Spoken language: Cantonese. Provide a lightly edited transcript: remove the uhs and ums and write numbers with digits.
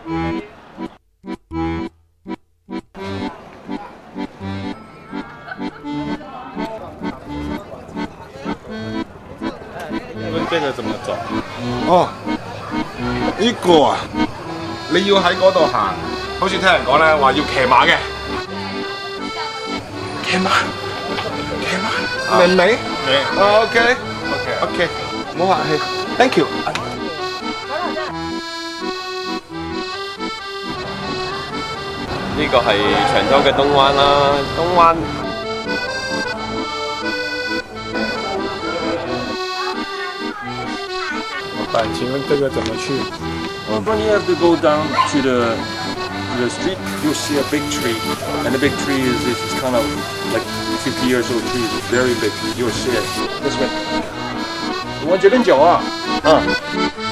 问这个怎麼走？ 哦，呢個啊，你要喺嗰度行，好似聽人講咧話要騎馬嘅。騎馬，騎馬，明唔明？ 明。 OK，唔好客氣 ，Thank you。 呢個係長洲嘅東灣啦，東灣。 請問這個怎麼去 ？When you have to go down to the street, you'll see a big tree, and the big tree is kind of like 50 years old tree. It's very big. You'll see it this way. 我这边走啊，